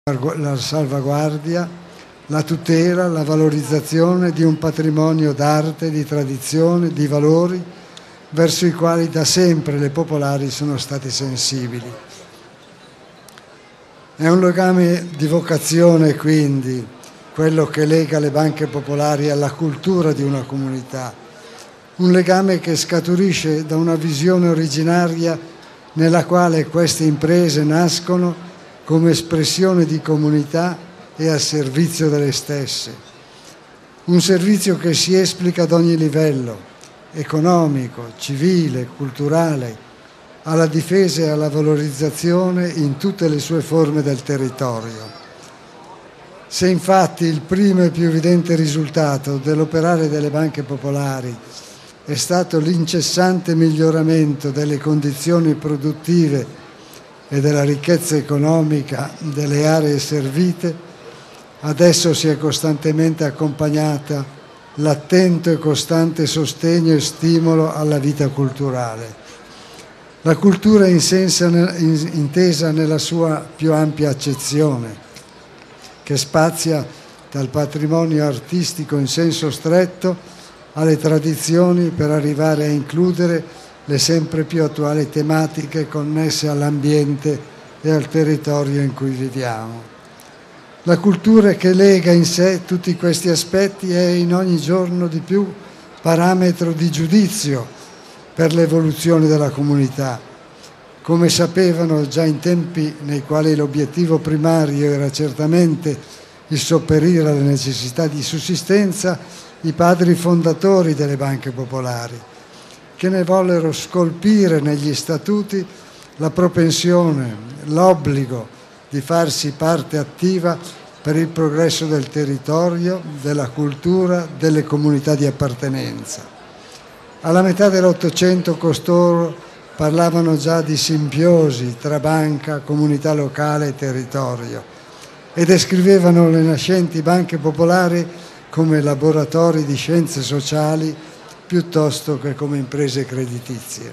la salvaguardia, la tutela, la valorizzazione di un patrimonio d'arte, di tradizione, di valori verso i quali da sempre le popolari sono stati sensibili. È un legame di vocazione, quindi, quello che lega le banche popolari alla cultura di una comunità, un legame che scaturisce da una visione originaria nella quale queste imprese nascono come espressione di comunità e al servizio delle stesse. Un servizio che si esplica ad ogni livello, economico, civile, culturale, alla difesa e alla valorizzazione in tutte le sue forme del territorio. Se infatti il primo e più evidente risultato dell'operare delle banche popolari è stato l'incessante miglioramento delle condizioni produttive e della ricchezza economica delle aree servite, adesso si è costantemente accompagnata l'attento e costante sostegno e stimolo alla vita culturale. La cultura è intesa nella sua più ampia accezione, che spazia dal patrimonio artistico in senso stretto alle tradizioni per arrivare a includere le sempre più attuali tematiche connesse all'ambiente e al territorio in cui viviamo. La cultura che lega in sé tutti questi aspetti è in ogni giorno di più parametro di giudizio per l'evoluzione della comunità. Come sapevano già in tempi nei quali l'obiettivo primario era certamente il sopperire alle necessità di sussistenza, i padri fondatori delle banche popolari, che ne vollero scolpire negli statuti la propensione, l'obbligo di farsi parte attiva per il progresso del territorio, della cultura, delle comunità di appartenenza. Alla metà dell'Ottocento costoro parlavano già di simbiosi tra banca, comunità locale e territorio e descrivevano le nascenti banche popolari come laboratori di scienze sociali piuttosto che come imprese creditizie.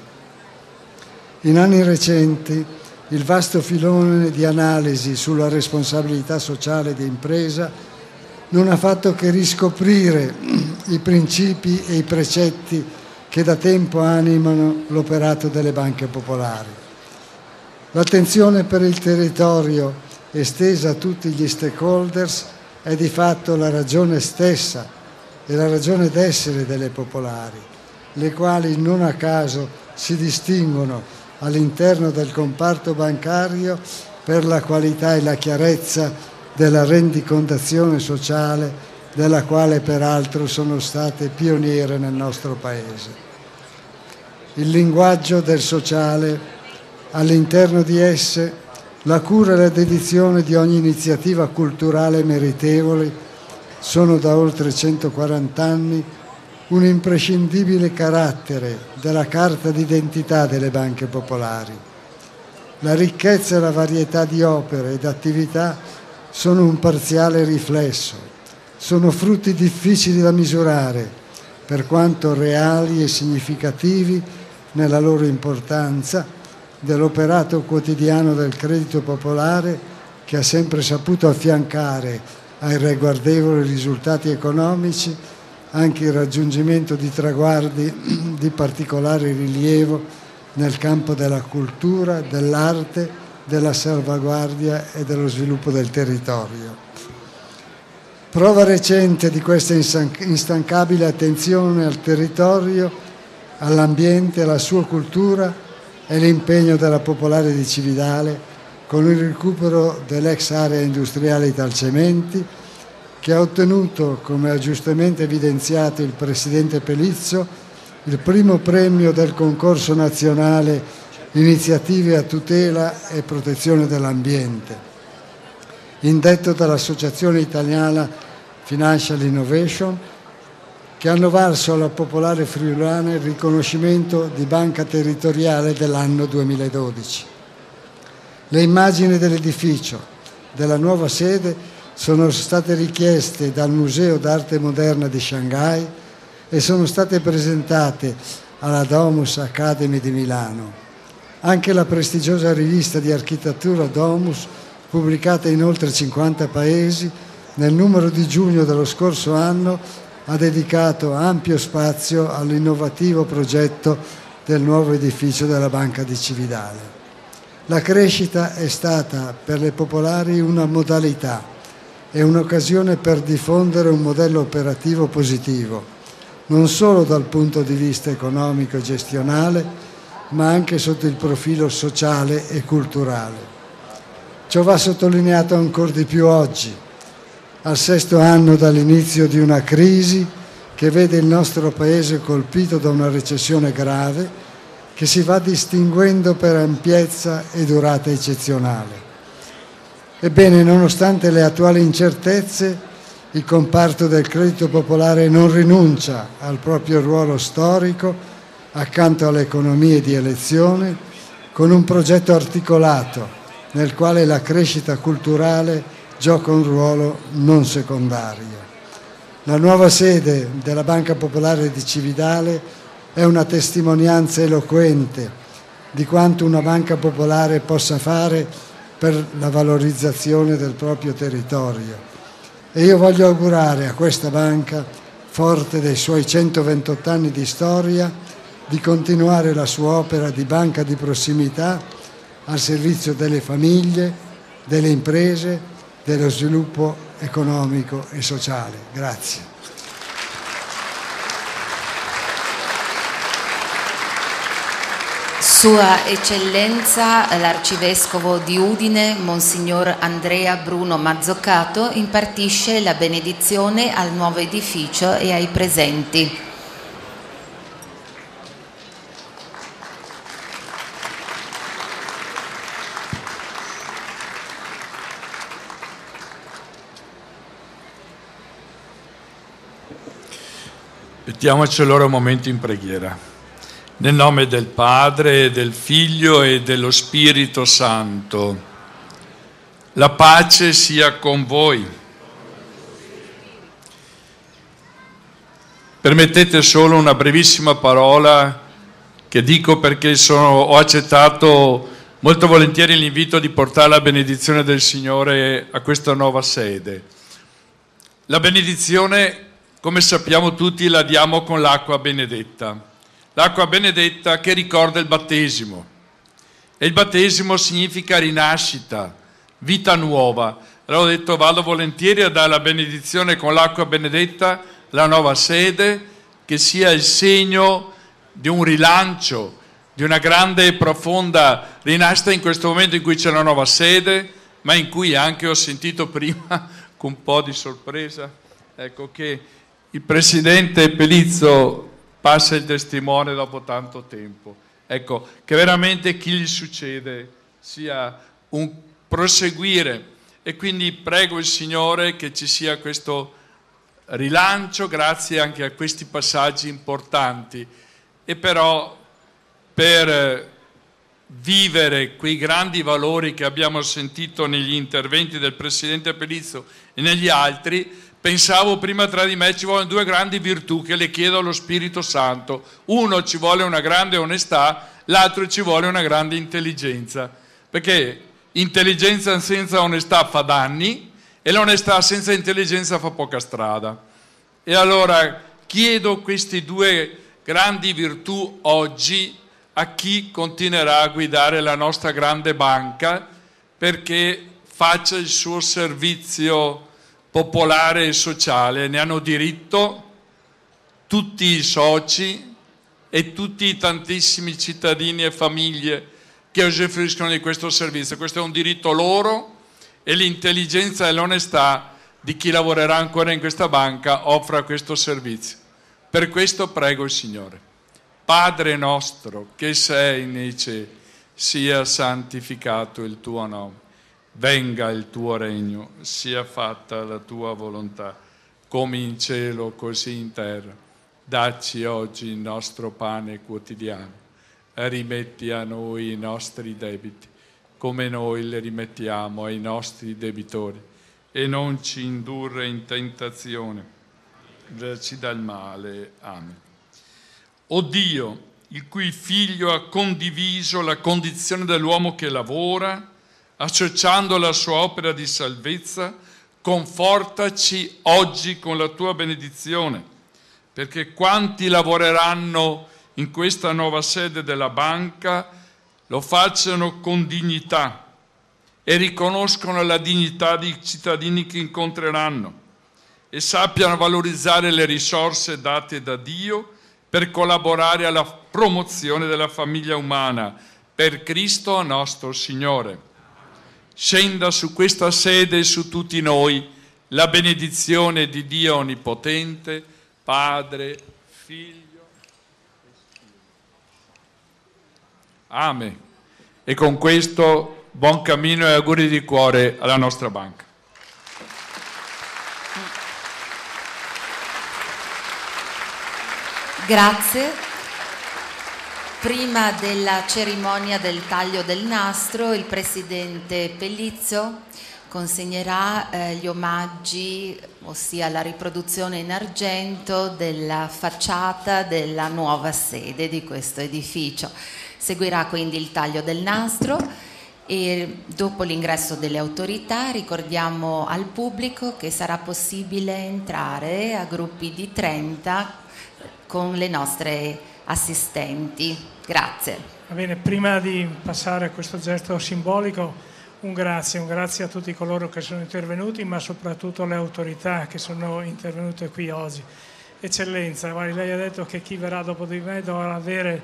In anni recenti il vasto filone di analisi sulla responsabilità sociale di impresa non ha fatto che riscoprire i principi e i precetti che da tempo animano l'operato delle banche popolari. L'attenzione per il territorio estesa a tutti gli stakeholders è di fatto la ragione stessa e la ragione d'essere delle popolari, le quali non a caso si distinguono all'interno del comparto bancario per la qualità e la chiarezza della rendicontazione sociale, della quale peraltro sono state pioniere nel nostro Paese. Il linguaggio del sociale, all'interno di esse la cura e la dedizione di ogni iniziativa culturale meritevole sono da oltre 140 anni un imprescindibile carattere della carta d'identità delle banche popolari. La ricchezza e la varietà di opere ed attività sono un parziale riflesso, sono frutti difficili da misurare, per quanto reali e significativi nella loro importanza, dell'operato quotidiano del credito popolare che ha sempre saputo affiancare ai ragguardevoli risultati economici anche il raggiungimento di traguardi di particolare rilievo nel campo della cultura, dell'arte, della salvaguardia e dello sviluppo del territorio. Prova recente di questa instancabile attenzione al territorio, all'ambiente, alla sua cultura è l'impegno della Popolare di Cividale con il recupero dell'ex area industriale Italcementi, che ha ottenuto, come ha giustamente evidenziato il Presidente Pelizzo, il primo premio del concorso nazionale Iniziative a tutela e protezione dell'ambiente, indetto dall'Associazione Italiana Financial Innovation, che hanno valso alla Popolare Friulana il riconoscimento di banca territoriale dell'anno 2012. Le immagini dell'edificio, della nuova sede, sono state richieste dal Museo d'Arte Moderna di Shanghai e sono state presentate alla Domus Academy di Milano. Anche la prestigiosa rivista di architettura Domus pubblicata in oltre 50 paesi, nel numero di giugno dello scorso anno ha dedicato ampio spazio all'innovativo progetto del nuovo edificio della Banca di Cividale. La crescita è stata per le popolari una modalità e un'occasione per diffondere un modello operativo positivo, non solo dal punto di vista economico e gestionale, ma anche sotto il profilo sociale e culturale. Ciò va sottolineato ancor di più oggi, al 6° anno dall'inizio di una crisi che vede il nostro Paese colpito da una recessione grave che si va distinguendo per ampiezza e durata eccezionale. Ebbene, nonostante le attuali incertezze, il comparto del credito popolare non rinuncia al proprio ruolo storico accanto alle economie di elezione, con un progetto articolato nel quale la crescita culturale gioca un ruolo non secondario. La nuova sede della Banca Popolare di Cividale è una testimonianza eloquente di quanto una banca popolare possa fare per la valorizzazione del proprio territorio. E io voglio augurare a questa banca, forte dei suoi 128 anni di storia, di continuare la sua opera di banca di prossimità al servizio delle famiglie, delle imprese, dello sviluppo economico e sociale. Grazie. Sua Eccellenza l'Arcivescovo di Udine, Monsignor Andrea Bruno Mazzoccato, impartisce la benedizione al nuovo edificio e ai presenti. Mettiamoci allora un momento in preghiera. Nel nome del Padre, del Figlio e dello Spirito Santo. La pace sia con voi. Permettete solo una brevissima parola che dico perché ho accettato molto volentieri l'invito di portare la benedizione del Signore a questa nuova sede. La benedizione, come sappiamo tutti, la diamo con l'acqua benedetta. L'acqua benedetta che ricorda il battesimo. E il battesimo significa rinascita, vita nuova. Allora ho detto vado volentieri a dare la benedizione con l'acqua benedetta, la nuova sede, che sia il segno di un rilancio, di una grande e profonda rinascita in questo momento in cui c'è la nuova sede, ma in cui anche ho sentito prima, con un po' di sorpresa, ecco, che il Presidente Pelizzo passa il testimone dopo tanto tempo. Ecco, che veramente chi gli succede sia un proseguire. E quindi prego il Signore che ci sia questo rilancio, grazie anche a questi passaggi importanti. E però per vivere quei grandi valori che abbiamo sentito negli interventi del Presidente Pelizzo e negli altri, pensavo prima tra di me ci vogliono due grandi virtù che le chiedo allo Spirito Santo. Uno, ci vuole una grande onestà, l'altro ci vuole una grande intelligenza, perché intelligenza senza onestà fa danni e l'onestà senza intelligenza fa poca strada. E allora chiedo queste due grandi virtù oggi a chi continuerà a guidare la nostra grande banca, perché faccia il suo servizio popolare e sociale. Ne hanno diritto tutti i soci e tutti i tantissimi cittadini e famiglie che usufruiscono di questo servizio. Questo è un diritto loro e l'intelligenza e l'onestà di chi lavorerà ancora in questa banca offre questo servizio. Per questo prego il Signore. Padre nostro che sei nei cieli, sia santificato il tuo nome. Venga il tuo regno, sia fatta la tua volontà, come in cielo così in terra. Dacci oggi il nostro pane quotidiano e rimetti a noi i nostri debiti, come noi li rimettiamo ai nostri debitori. E non ci indurre in tentazione, liberaci dal male. Amen. O Dio, il cui Figlio ha condiviso la condizione dell'uomo che lavora, associando la sua opera di salvezza, confortaci oggi con la tua benedizione, perché quanti lavoreranno in questa nuova sede della banca lo facciano con dignità e riconoscono la dignità dei cittadini che incontreranno e sappiano valorizzare le risorse date da Dio per collaborare alla promozione della famiglia umana, per Cristo nostro Signore. Scenda su questa sede e su tutti noi la benedizione di Dio Onnipotente, Padre, Figlio e Spirito. Amen. E con questo buon cammino e auguri di cuore alla nostra banca. Grazie. Prima della cerimonia del taglio del nastro, il Presidente Pellizzo consegnerà gli omaggi, ossia la riproduzione in argento della facciata della nuova sede di questo edificio. Seguirà quindi il taglio del nastro e dopo l'ingresso delle autorità ricordiamo al pubblico che sarà possibile entrare a gruppi di 30 con le nostre assistenti. Grazie. Va bene, prima di passare a questo gesto simbolico, un grazie a tutti coloro che sono intervenuti, ma soprattutto alle autorità che sono intervenute qui oggi. Eccellenza, lei ha detto che chi verrà dopo di me dovrà avere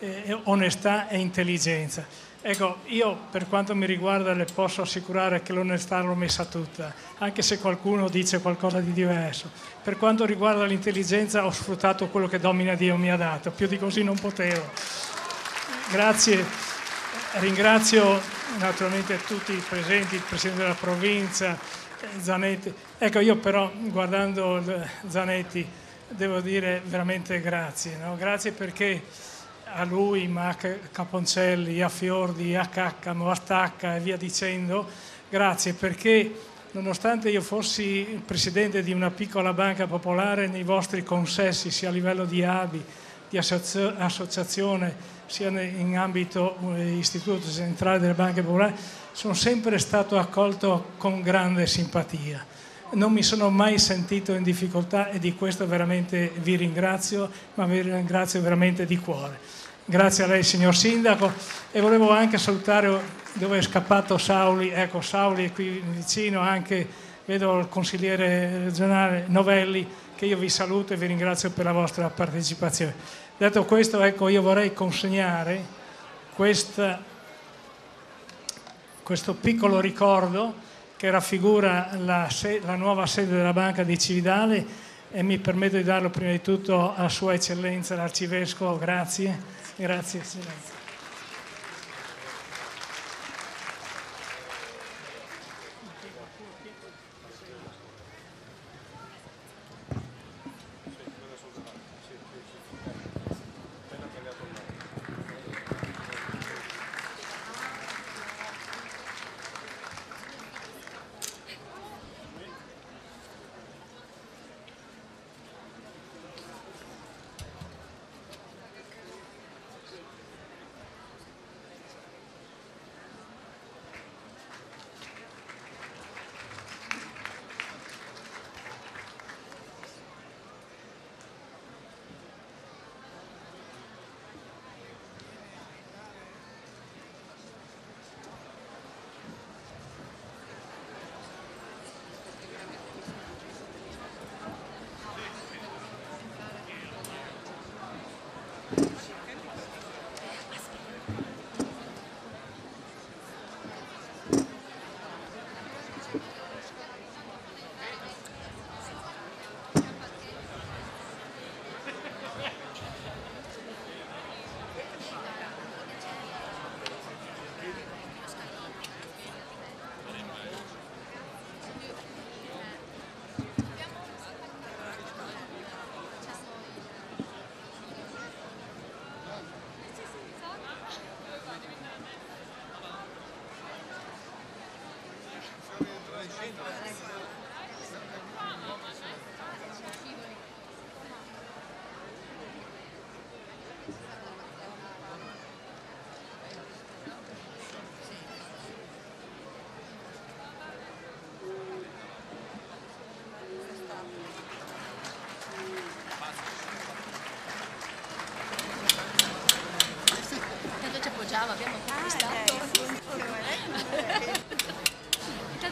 onestà e intelligenza. Ecco, io per quanto mi riguarda le posso assicurare che l'onestà l'ho messa tutta, anche se qualcuno dice qualcosa di diverso. Per quanto riguarda l'intelligenza ho sfruttato quello che Domina Dio mi ha dato, più di così non potevo. Grazie, ringrazio naturalmente tutti i presenti, il Presidente della Provincia, Zanetti. Ecco, io però guardando Zanetti devo dire veramente grazie, no? Grazie perché a lui, ma a Caponcelli, a Fiordi, a Caccamo, a Stacca e via dicendo, grazie perché nonostante io fossi il presidente di una piccola banca popolare, nei vostri consessi sia a livello di ABI, di associazione, sia in ambito Istituto Centrale delle Banche Popolari, sono sempre stato accolto con grande simpatia. Non mi sono mai sentito in difficoltà e di questo veramente vi ringrazio, ma vi ringrazio veramente di cuore. Grazie a lei signor Sindaco e volevo anche salutare dove è scappato Sauli, ecco Sauli è qui vicino, anche vedo il consigliere regionale Novelli, che io vi saluto e vi ringrazio per la vostra partecipazione. Detto questo, ecco, io vorrei consegnare questo piccolo ricordo che raffigura la nuova sede della Banca di Cividale e mi permetto di darlo prima di tutto a Sua Eccellenza l'Arcivescovo, grazie. Grazie Eccellenza.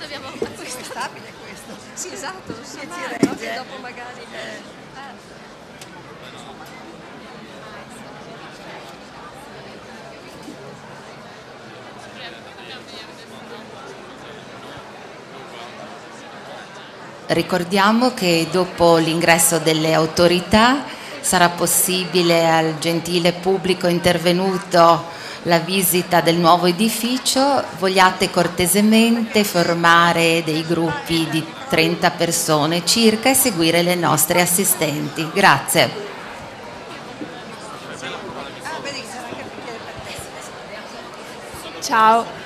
l'abbiamo acquistato. È stabile questo. Sì, esatto, non so Che mai, ti no? regge. Che dopo magari... Ricordiamo che dopo l'ingresso delle autorità sarà possibile al gentile pubblico intervenuto la visita del nuovo edificio. Vogliate cortesemente formare dei gruppi di 30 persone circa e seguire le nostre assistenti. Grazie. Vedi che sarà anche il bicchiere per te. Ciao.